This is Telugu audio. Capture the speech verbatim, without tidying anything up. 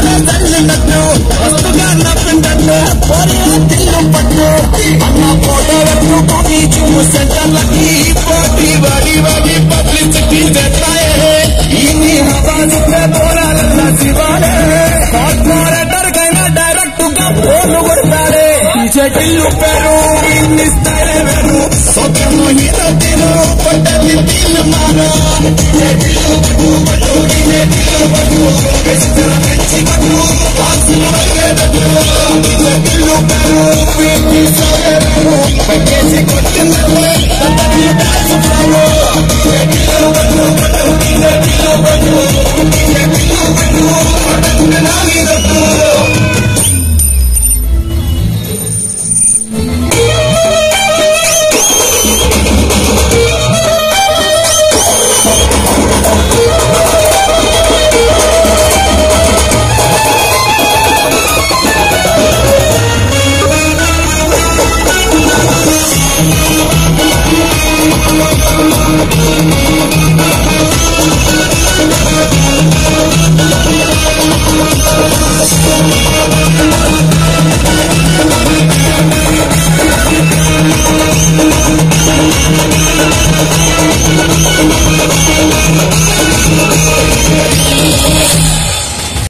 చల్లినట్టు వస్తుగా నప్పిండట్టు పోరే తిల్లు పట్టు అన్న ఫోటో పెట్టు కాఫీ చూపు సెంటర్లకి పోటీ బడి బడి పబ్లిసిటీ చేస్తాయే ఈ హవా చూస్తే పోరాలన్న శివాలే కార్పొరేటర్ కైనా డైరెక్ట్ గా ఫోన్లు కొడతాడే చెటిల్లు పేరు ఇన్ని స్థాయి వేరు సొంతము హీరో తీరు పడ్డది తీరు మాను చెటిల్లు పట్టు పట్టు చెటిల్లు పట్టు వెచ్చల పెంచి పట్టు ఆసులు వల్లేదట్టు చెటిల్లు పేరు వీటి సాగరు పట్టేసి కొట్టిందట్టు తప్పని దాసు ప్రావు చెటిల్లు పట్టు పట్టు చెటిల్లు పట్టు చెటిల్లు పట్టు పట్టు నాగిదట్టు